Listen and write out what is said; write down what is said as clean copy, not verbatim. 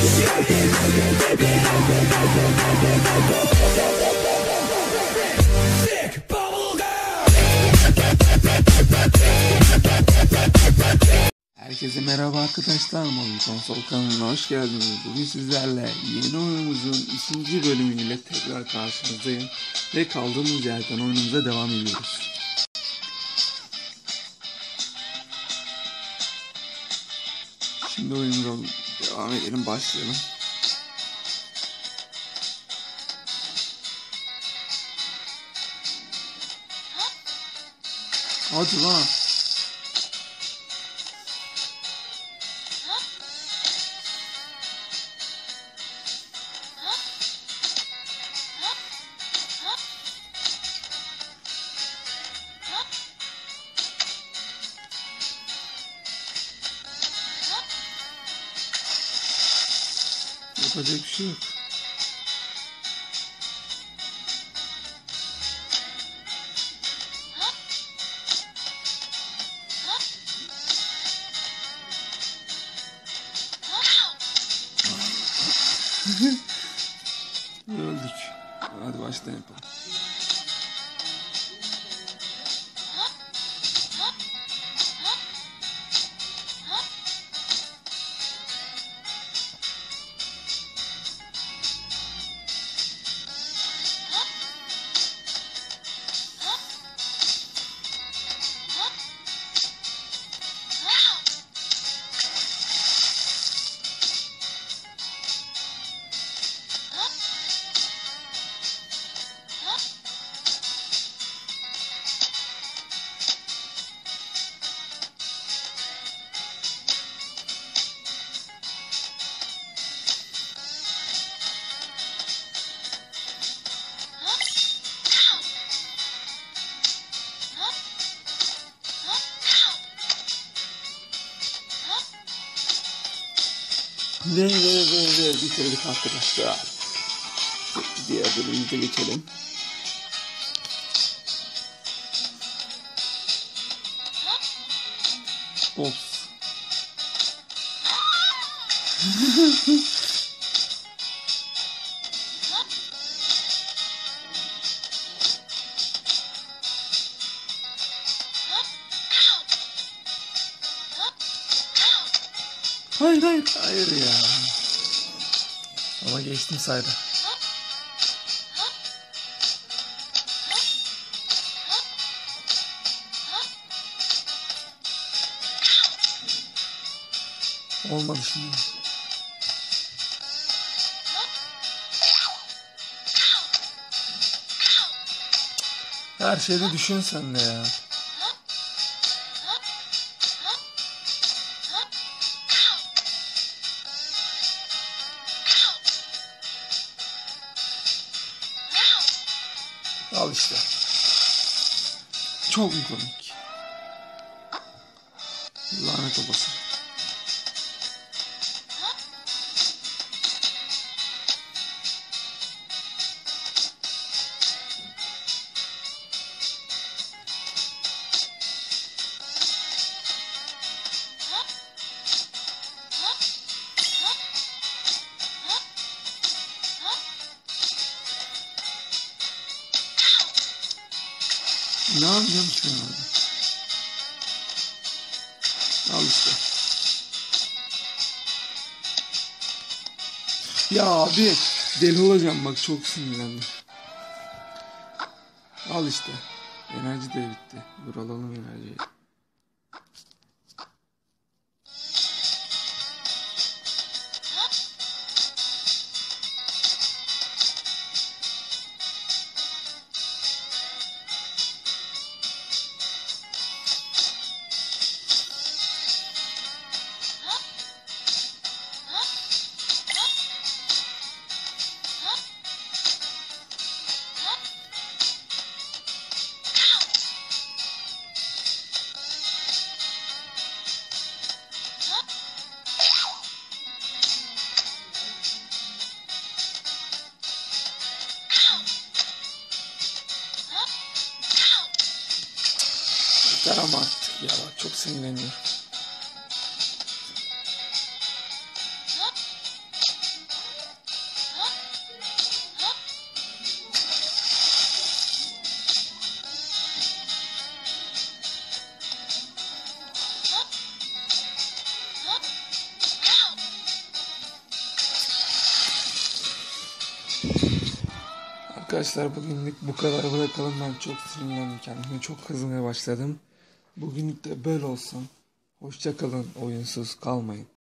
Herkese merhaba arkadaşlar, Mobil Konsol kanalına hoş geldiniz. Bugün sizlerle yeni oyunumuzun 2. bölümüyle tekrar karşınızdayım ve kaldığımız yerden oyunumuza devam ediyoruz. Şimdi oyunumuza devam edelim, başlayalım. Hadi lan. Yapacak bir şey yok. Öldük. Hadi baştan yapalım. Ve bitirdik arkadaşlar. Diğer bölümümüze geçelim. Of. Hayır ya. Ama geçtim sayda. Olmadı şimdi. Her şeyde düşün sen de ya. Al işte. Çok mu komik? Lanet olası. Ne yapacağım şu an? Al işte. Ya abi deli olacağım bak, çok sinirlendim. Al işte. Enerji de bitti. Dur alalım enerjiyi. Yeter ama artık ya, bak çok sinirleniyorum. Arkadaşlar bugünlük bu kadar bırakalım. Ben çok sinirlendim, kendime çok kızmaya başladım. Bugünlük de böyle olsun. Hoşça kalın, oyunsuz kalmayın.